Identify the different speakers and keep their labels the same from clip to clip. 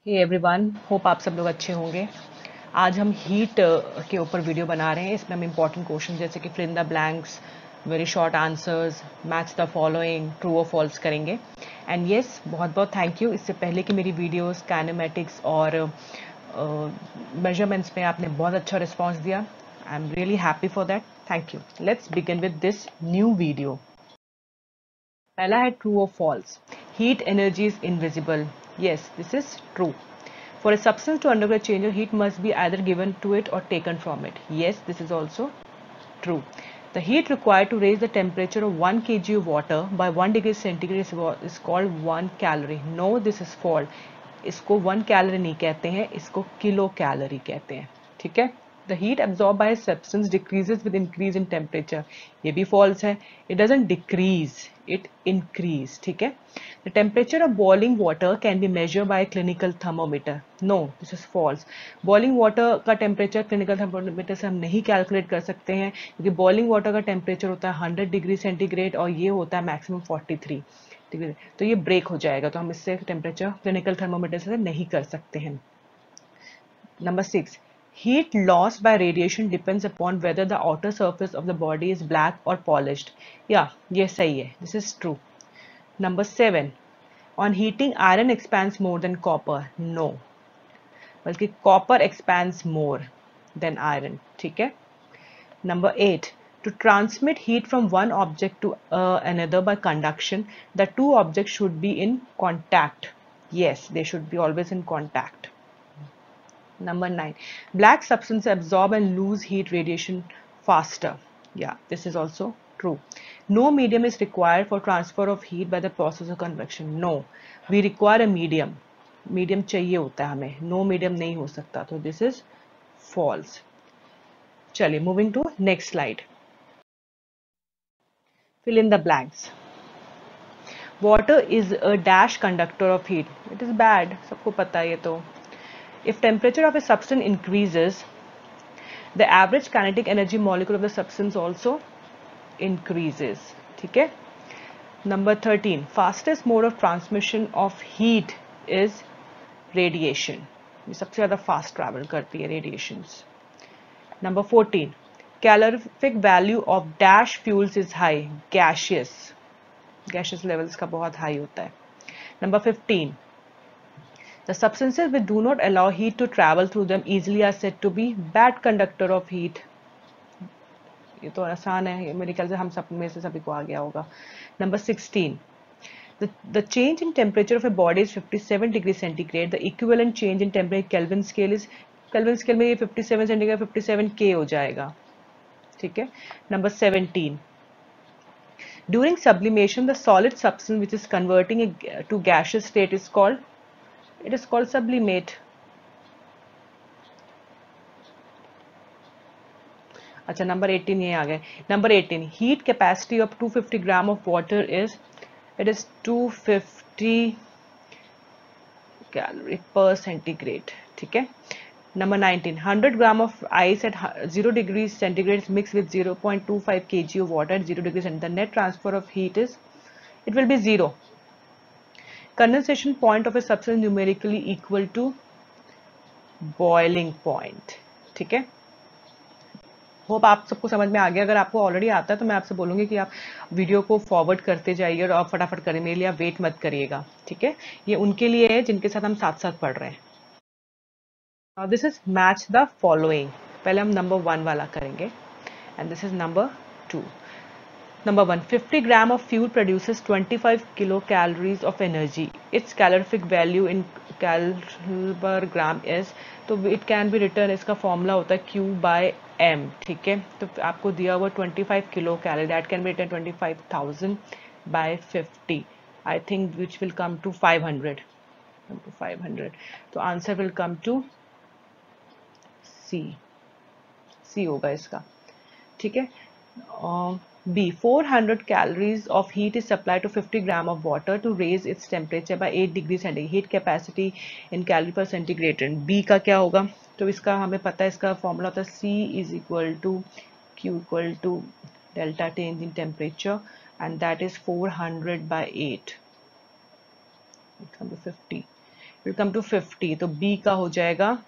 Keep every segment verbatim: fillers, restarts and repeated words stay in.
Speaker 1: Hey everyone, hope आप सब लोग अच्छे होंगे। आज हम हीट के ऊपर वीडियो बना रहे हैं। इसमें हम इंपॉर्टेंट क्वेश्चन जैसे कि fill in the blanks, very short answers, match the following, true और फॉल्स करेंगे। एंड यस, बहुत बहुत थैंक यू। इससे पहले कि मेरी वीडियोस काइनेमेटिक्स और मेजरमेंट्स में आपने बहुत अच्छा रिस्पॉन्स दिया। I am really happy for that. Thank you. Let's begin with this new video. पहला है ट्रू और false. Heat energy is invisible. Yes, this is true. For a substance to undergo a change of heat must be either given to it or taken from it. Yes, this is also true. The heat required to raise the temperature of one kilogram of water by one degree centigrade is called one calorie. No, this is false. इसको one calorie नहीं कहते हैं, इसको kilo calorie कहते हैं। ठीक है। The heat absorbed by a substance decreases with increase in temperature. ये भी false है। It doesn't decrease, it increase. ठीक है। The temperature of boiling water can be measured by a clinical thermometer. No, this is false. Boiling water का temperature clinical thermometer से हम नहीं calculate कर सकते हैं, क्योंकि boiling water का temperature होता है hundred डिग्री सेंटीग्रेड और ये होता है maximum forty-three डिग्री। तो ये break हो जाएगा, तो हम इससे temperature clinical thermometer से नहीं कर सकते हैं। Number six. Heat lost by radiation depends upon whether the outer surface of the body is black or polished. Yeah, ये सही है. This is true. Number seven. On heating, iron expands more than copper. No. बल्कि copper expands more than iron. ठीक है. Number eight. To transmit heat from one object to uh, another by conduction, the two objects should be in contact. Yes, they should be always in contact. Number nine. Black substances absorb and lose heat radiation faster. Yeah, this is also true. No medium is required for transfer of heat by the process of convection. No, we require a medium. Medium चाहिए होता है हमें. No medium नहीं हो सकता. तो this is false. चलिए, moving to next slide. Fill in the blanks. Water is a dash conductor of heat. It is bad. सबको पता है ये तो. If temperature of a substance increases, the average kinetic energy molecule of the substance also increases. ठीक है. Number thirteen. Fastest mode of transmission of heat is radiation. ये सबसे ज़्यादा fast travel करती है radiations. Number fourteen. Calorific value of dash fuels is high. Gaseous. Gaseous levels का बहुत high होता है. Number fifteen. The substances which do not allow heat to travel through them easily are said to be bad conductor of heat. ये तो आसान है, मेरे ख्याल से हम सब में से सभी को आ गया होगा. Number sixteen. The, the change in temperature of a body is fifty-seven degrees centigrade. The equivalent change in temperature Kelvin scale is Kelvin scale में ये fifty-seven centigrade fifty-seven K हो जाएगा. ठीक है. Number seventeen. During sublimation, the solid substance which is converting a, to gaseous state is called It is called sublimate. अच्छा, number eighteen ये आ गए. Number eighteen. Heat capacity of two hundred fifty gram of water is it is two hundred fifty calorie per centigrade. ठीक है. Number nineteen. one hundred gram of ice at zero degrees centigrade is mixed with zero point two five kilograms of water at zero degrees centigrade. The net transfer of heat is it will be zero. Condensation point of a substance numerically equal to boiling point. ठीक है. Hope आप सबको समझ में आ गया. अगर आपको already आता है तो मैं आपसे बोलूंगी कि आप वीडियो को फॉरवर्ड करते जाइए और आप फटाफट करें. मेरे लिए आप वेट मत करिएगा. ठीक है. ये उनके लिए है जिनके साथ हम साथ साथ पढ़ रहे हैं. Now this is match the following. पहले हम नंबर वन वाला करेंगे and this is number two. Number one. fifty gram of fuel produces twenty-five kilocalories of energy. Its calorific value in cal per gram is, तो it can be written, इसका formula होता है Q by M. ठीक है. तो आपको दिया हुआ twenty-five kilocalorie, that can be written twenty-five thousand by fifty. I think which will come to five hundred. Come to five hundred. तो answer will come to C. C होगा इसका. ठीक है. uh, B. four hundred calories of heat is supplied to fifty gram of water to raise its temperature by eight degrees centigrade. Heat capacity in calorie per centigrade. B का क्या होगा? तो इसका हमें पता है, इसका फॉर्मूला होता है C is equal to Q equal to delta change in temperature and that is four hundred by eight. fifty. Will come to fifty, तो बी का हो जाएगा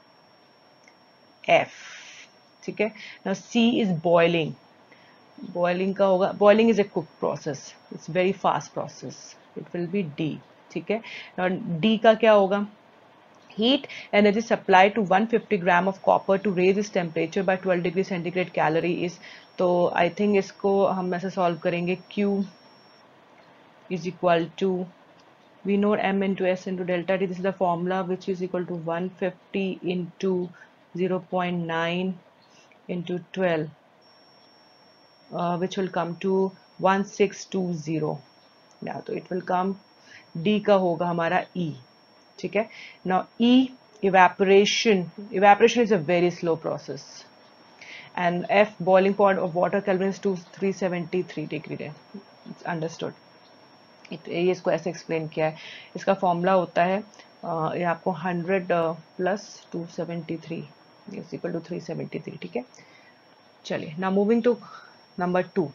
Speaker 1: एफ, ठीक है। Now C is boiling, boiling का होगा, boiling is a cook process, it's very fast process, it will be D, ठीक है। नाउ डी का क्या होगा, heat energy supplied to one hundred fifty gram of copper to raise its temperature by twelve degree centigrade calorie is, तो I think इसको हम ऐसे solve करेंगे, Q is equal to, we know M into S into delta T, this is the formula, which is equal to one hundred fifty into zero point nine into twelve, uh, which will come to one six two zero, yeah, तो it will come, D का होगा हमारा E, ठीक है। Now E, evaporation, evaporation is a very slow process, and F, boiling point of water, Kelvin is to three seventy-three degree, it's understood। ये इसको ऐसे explain किया है, इसका फॉर्मूला होता है uh, ये आपको hundred plus two seventy three is equal to three seventy three, ठीक है। चलिए, now moving to number two,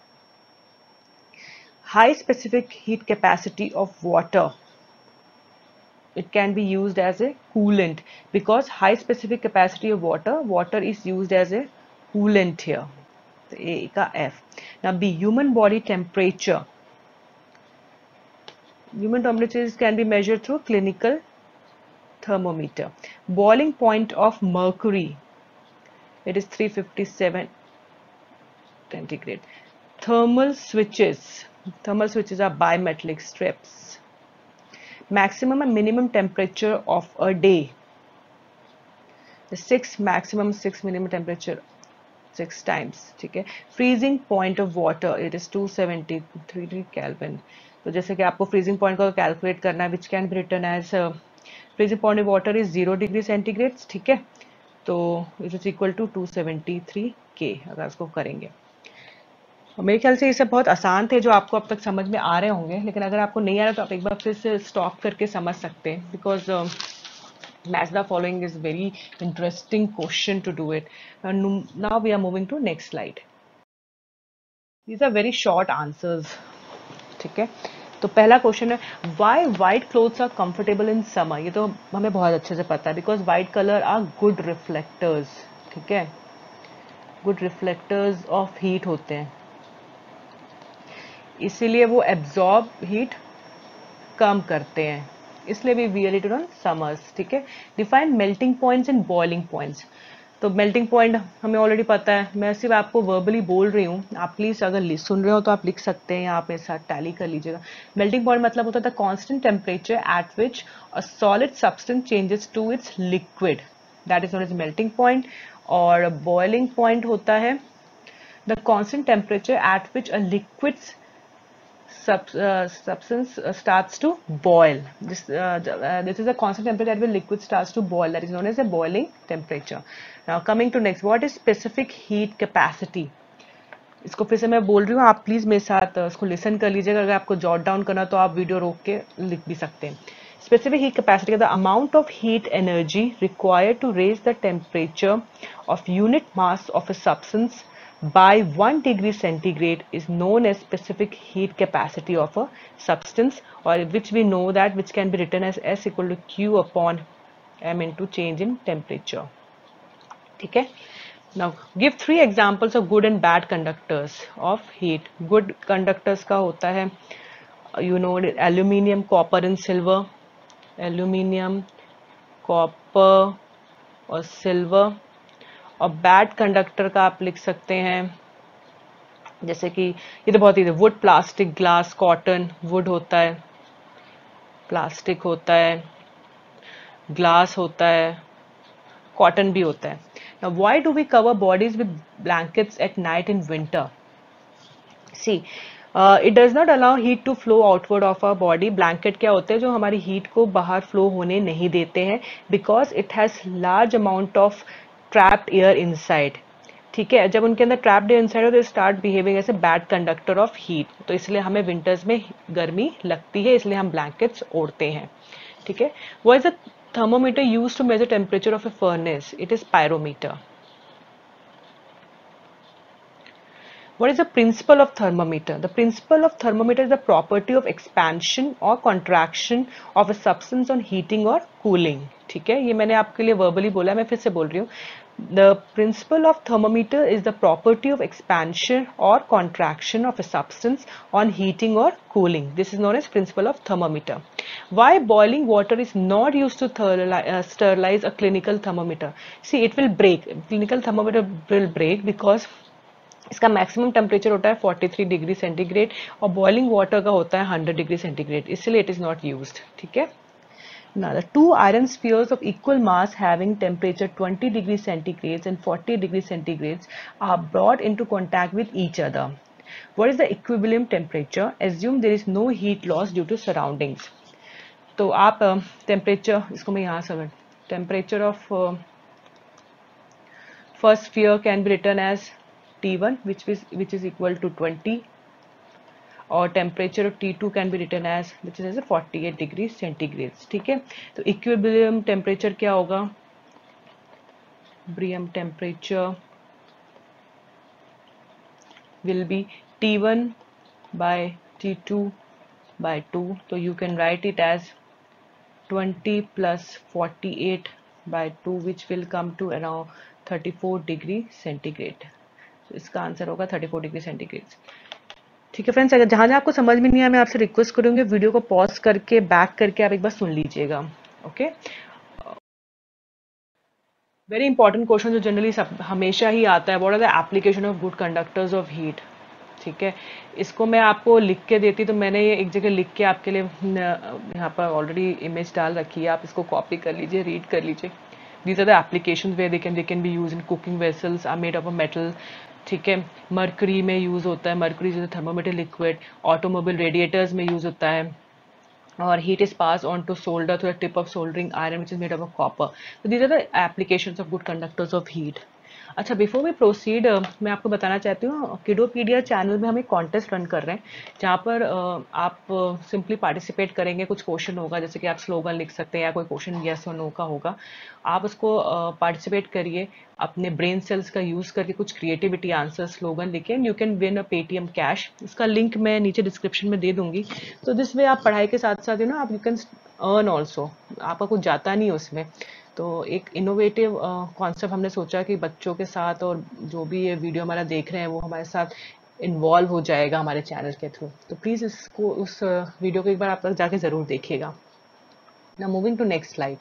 Speaker 1: high specific heat capacity of water, it can be used as a coolant, because high specific capacity of water, water is used as a coolant here, so A का F। now B, human body temperature, human temperature can be measured through clinical thermometer, boiling point of mercury, it is three fifty-seven centigrade, thermal switches, thermal switches are bimetallic strips, maximum and minimum temperature of a day, the six maximum, six minimum temperature, six times, ठीक है। freezing point of water, it is two seventy-three Kelvin, तो जैसे कि आपको freezing point को calculate करना है, which can be written as uh, freezing point of water is zero degree centigrade, ठीक है, तो it is equal to two seventy-three K अगर उसको करेंगे। मेरे ख्याल से ये सब बहुत आसान थे जो आपको अब तक समझ में आ रहे होंगे, लेकिन अगर आपको नहीं आ रहा तो आप एक बार फिर से स्टॉप करके समझ सकते हैं, because match the following is very interesting question to do it. Now we are moving to next slide, these are very short answers, ठीक है। तो पहला क्वेश्चन है, why white clothes are comfortable in summer, ये तो हमें बहुत अच्छे से पता है, because white colour are good reflectors, ठीक है, गुड रिफ्लेक्टर्स ऑफ हीट होते हैं, इसीलिए वो एब्जॉर्ब हीट कम करते हैं, इसलिए भी वियर इट ऑन समर्स, ठीक है। Define melting points and boiling points, तो मेल्टिंग पॉइंट हमें ऑलरेडी पता है, मैं सिर्फ आपको वर्बली बोल रही हूँ, आप प्लीज अगर सुन रहे हो तो आप लिख सकते हैं, यहाँ पे साथ टैली कर लीजिएगा। मेल्टिंग पॉइंट मतलब होता है constant temperature at which a solid substance changes to its liquid, that is known as melting point. और बॉइलिंग पॉइंट होता है the constant temperature at which a liquid Sub, uh, substance uh, starts to boil. This uh, uh, this is a constant temperature at which liquid starts to boil. That is known as a boiling temperature. Now coming to next, what is specific heat capacity? इसको फिर से मैं बोल रही हूँ, आप please मेरे साथ इसको लिसन कर लीजिएगा, अगर आपको जॉट डाउन करना तो आप वीडियो रोक के लिख भी सकते हैं। Specific heat capacity, the amount of heat energy required to raise the temperature of unit mass of a substance by one degree centigrade is known as specific heat capacity of a substance, or which we know that which can be written as S equal to Q upon M into change in temperature, ठीक है। Now give three examples of good and bad conductors of heat. Good conductors का होता है, you know, aluminium, copper and silver, aluminium, copper और silver। और bad conductor का आप लिख सकते हैं, जैसे कि ये तो बहुत ही, wood, plastic, glass, cotton, wood होता है, प्लास्टिक होता है, ग्लास होता है, कॉटन भी होता है। Now why do we cover bodies with blankets at night in winter? See, uh, it does not allow heat to flow outward of our body. Blanket क्या होते हैं जो हमारी हीट को बाहर फ्लो होने नहीं देते हैं, because it has large amount of trapped air inside, ठीक है। जब उनके अंदर ट्रैप्ड एयर इनसाइड हो तो start behaving as a bad conductor of heat, तो इसलिए हमें विंटर्स में गर्मी लगती है, इसलिए हम ब्लैंकेट्स ओढ़ते हैं, ठीक है। What is the thermometer used to measure temperature of a furnace? It is pyrometer. What is the principle of thermometer? The principle of thermometer is the property of expansion or contraction of a substance on heating or cooling. ठीक है, ये मैंने आपके लिए verbally बोला है, मैं फिर से बोल रही हूँ. The principle of thermometer is the property of expansion or contraction of a substance on heating or cooling. This is known as principle of thermometer. Why boiling water is not used to uh, sterilize a clinical thermometer? See, it will break. Clinical thermometer will break because इसका maximum temperature होता है तैंतालीस degree centigrade और boiling water का होता है hundred degree centigrade, इसलिए it is not used. ठीक है. Now the two iron spheres of equal mass having temperature twenty degree centigrade and forty degree centigrade are brought into contact with each other. What is the equilibrium temperature? Assume there is no heat loss due to surroundings. तो आप temperature uh, इसको मैं यहाँ समझ temperature of first sphere can be written as T one which is which is equal to twenty, or temperature of T two can be written as which is as a forty-eight degree centigrade. ठीक है. तो equilibrium temperature क्या होगा? Equilibrium temperature will be T one by T two by two. So you can write it as twenty plus forty-eight by two, which will come to around thirty-four degree centigrade. तो इसका answer होगा चौंतीस degree centigrade. ठीक है friends, अगर जहां जहां आपको समझ में नहीं आया मैं आपसे रिक्वेस्ट करूंगी वीडियो को पॉज करके बैक करके आप एक बार सुन लीजिएगा. ओके. वेरी इंपॉर्टेंट क्वेश्चन जो जनरली हमेशा ही आता है, what are the application of good conductors of heat. ठीक है, इसको मैं आपको लिख के देती तो मैंने ये एक जगह लिख के आपके लिए यहाँ पर ऑलरेडी इमेज डाल रखी है, आप इसको कॉपी कर लीजिए, रीड कर लीजिए. These are the applications where they can they can be used in cooking vessels are made of a metal. ठीक है. मर्करी में यूज होता है, मर्करी जो थर्मोमीटर लिक्विड. ऑटोमोबाइल रेडिएटर्स में यूज होता है. और heat is passed on to solder through the tip of soldering iron which is made of a copper. So these are the applications of good conductors of heat. अच्छा, before we proceed मैं आपको बताना चाहती हूँ किडोपीडिया channel में हम एक contest run कर रहे हैं जहाँ पर uh, आप सिंपली uh, पार्टिसिपेट करेंगे. कुछ क्वेश्चन होगा जैसे कि आप स्लोगन लिख सकते हैं या कोई क्वेश्चन यस और नो का होगा. आप उसको पार्टिसिपेट uh, करिए, अपने ब्रेन सेल्स का यूज करके कुछ क्रिएटिविटी आंसर स्लोगन लिखे. You can win a Paytm cash. इसका लिंक मैं नीचे डिस्क्रिप्शन में दे दूंगी. तो दिस वे आप पढ़ाई के साथ साथ यू नो आप यू कैन अर्न ऑल्सो. आपका कुछ जाता नहीं है उसमें. तो एक इनोवेटिव कॉन्सेप्ट हमने सोचा कि बच्चों के साथ और जो भी ये वीडियो हमारा देख रहे हैं वो हमारे साथ इन्वॉल्व हो जाएगा हमारे चैनल के थ्रू. तो प्लीज़ इसको उस वीडियो को एक बार आप तक जाके ज़रूर देखिएगा. Now moving to next slide.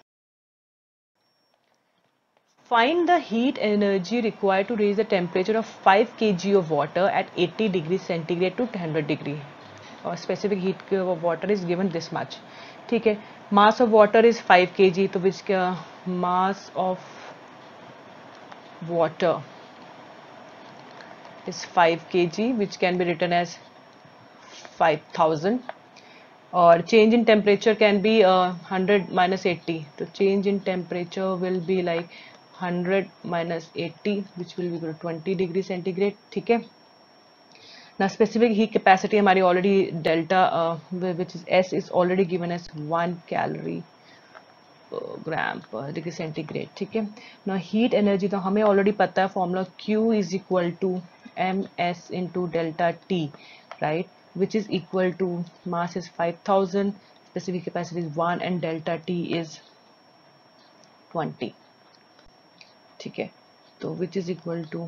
Speaker 1: Find the heat energy required to raise the temperature of five kilograms of water at eighty degrees centigrade to one hundred degree. Or specific heat of water is given this much. ठीक है. Mass of water is five kilograms, तो which का mass of water is five kilograms, which can be written as five thousand. और change in temperature can be uh, one hundred minus eighty. तो change in temperature will be like one hundred minus eighty, which will be equal to twenty degree centigrade. ठीक है. Now specific heat capacity हमारी already delta uh, which is S is already given as one calorie per gram per degree centigrade. ठीक है. Now heat energy तो हमें already पता है formula Q is equal to ms into delta T, right? Which is equal to mass is five thousand, specific capacity is one and delta T is twenty. ठीक है. तो which is equal to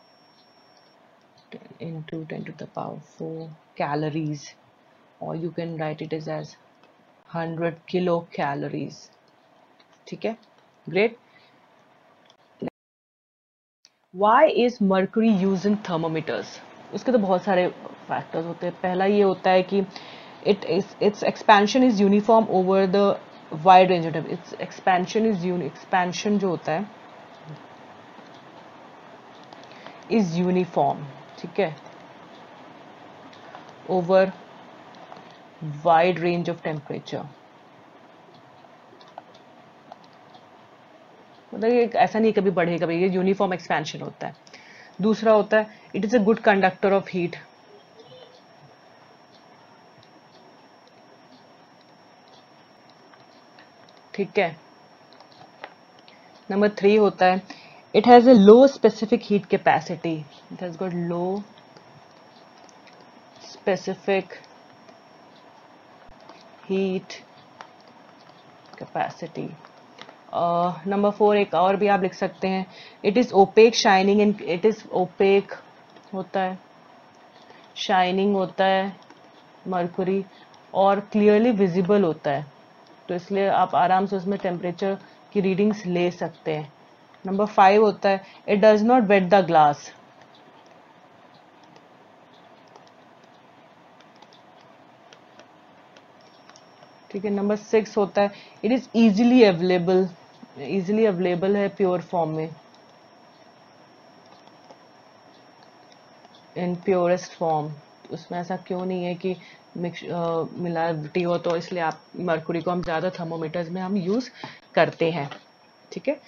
Speaker 1: into ten to the power four calories, or you can write it as as one hundred kilocalories. ठीक है. Great. Why is mercury used in thermometers? उसके तो बहुत सारे factors होते हैं. पहला ये होता है कि it is its expansion is uniform over the wide range of temperature. Its expansion is uni expansion जो होता है is uniform. ठीक है. over wide range of temperature. मतलब ये ऐसा नहीं कभी बढ़े कभी, ये यूनिफॉर्म एक्सपेंशन होता है. दूसरा होता है it is a good conductor of heat. ठीक है. नंबर थ्री होता है It has a low specific heat capacity. It has got low specific heat capacity. Number uh, four एक और भी आप लिख सकते हैं. It is opaque shining in it is opaque होता है, शाइनिंग होता है मरकुरी, और क्लियरली विजिबल होता है, तो इसलिए आप आराम से उसमें टेम्परेचर की रीडिंग्स ले सकते हैं. नंबर फाइव होता है it does not wet the glass. ठीक है. नंबर सिक्स होता है it is easily available. Easily available है प्योर फॉर्म में, इन प्योरेस्ट फॉर्म. उसमें ऐसा क्यों नहीं है कि मिक्स मिलावटी हो, तो इसलिए आप मरकुरी को हम ज़्यादा थर्मोमीटर्स में हम यूज़ करते हैं. ठीक है.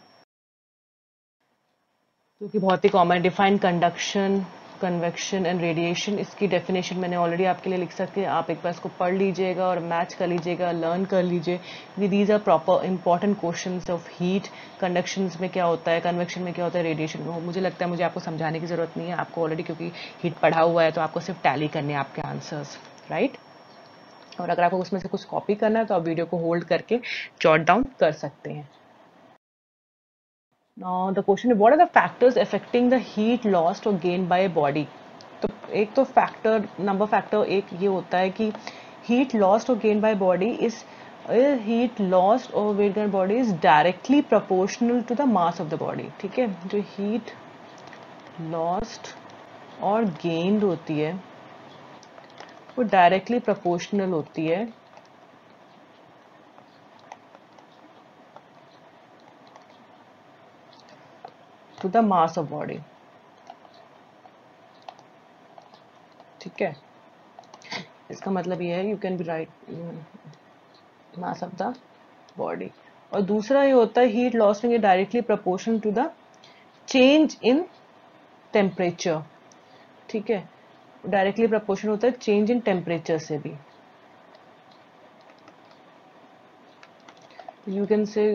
Speaker 1: क्योंकि बहुत ही common. Define conduction, convection and radiation, इसकी डेफिनेशन मैंने ऑलरेडी आपके लिए लिख सकती है. आप एक बार इसको पढ़ लीजिएगा और मैच कर लीजिएगा, लर्न कर लीजिए. These are proper important questions of heat. Conduction में क्या होता है, कन्वेक्शन में क्या होता है, रेडिएशन में. मुझे लगता है मुझे आपको समझाने की जरूरत नहीं है, आपको ऑलरेडी क्योंकि हीट पढ़ा हुआ है, तो आपको सिर्फ टैली करने हैं आपके आंसर्स, राइट. और अगर आपको उसमें से कुछ कॉपी करना है तो आप वीडियो को होल्ड करके जॉट डाउन कर सकते हैं. Now the question is, what are the factors affecting the heat lost or gained by a body? तो एक तो फैक्टर, नंबर फैक्टर एक ये होता है कि heat lost or gained by body is heat lost or gained by body is directly proportional to the mass of the body. ठीक है. जो heat lost और gained होती है वो directly proportional होती है to the mass of body. ठीक है. इसका मतलब ये है you can be write mass of the body. और दूसरा ये होता है हीट लॉस में directly proportional to the change in temperature. ठीक है. डायरेक्टली प्रोपोर्शनल होता है चेंज इन टेम्परेचर से भी. You can say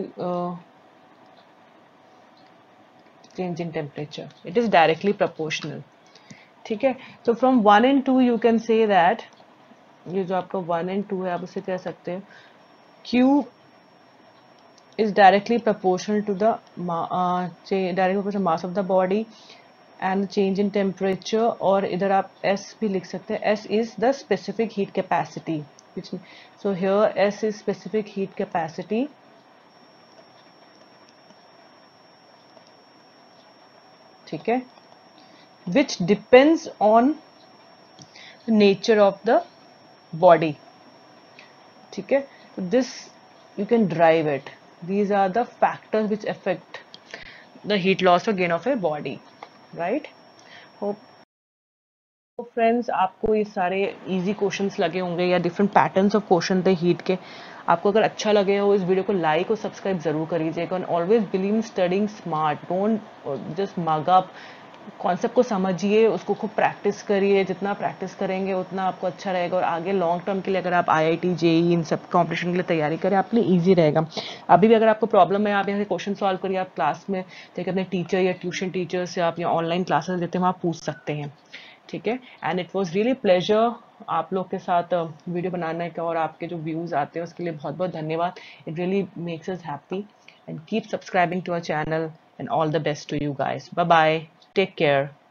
Speaker 1: change in temperature. It is directly proportional. ठीक है. So from one and two you can say that ये जो आपका one and two है आप उसे कह सकते हैं Q is directly proportional to the uh, directly proportional mass of the body and change in temperature. और इधर आप S भी लिख सकते हैं. S is the specific heat capacity. Which so here S is specific heat capacity. ठीक है. which depends on the nature of the body. ठीक है. this you can derive it. These are the factors which affect the heat loss or gain of a body, right? hope तो friends आपको ये सारे easy questions लगे होंगे या different patterns of question थे हीट के. आपको अगर अच्छा लगे हो इस वीडियो को लाइक और सब्सक्राइब जरूर करिएगा. And always believe in studying smart. Don't just mug up. Concept को समझिए, उसको खूब प्रैक्टिस करिए. जितना प्रैक्टिस करेंगे उतना आपको अच्छा रहेगा. और आगे लॉन्ग टर्म के लिए अगर आप आईआईटी जेईई इन सब कॉम्पिटिशन के लिए तैयारी करें आपके लिए ईजी रहेगा. अभी भी अगर आपको प्रॉब्लम है आप यहाँ से क्वेश्चन सॉल्व करिए. आप क्लास में देखिए अपने टीचर या ट्यूशन टीचर से आप या ऑनलाइन क्लासेस देते हैं वहाँ पूछ सकते हैं. ठीक है. And it was really pleasure आप लोग के साथ वीडियो बनाने का, और आपके जो व्यूज आते हैं उसके लिए बहुत बहुत धन्यवाद. It really makes us happy. And keep subscribing to our channel. And all the best to you guys. Bye bye. Take care.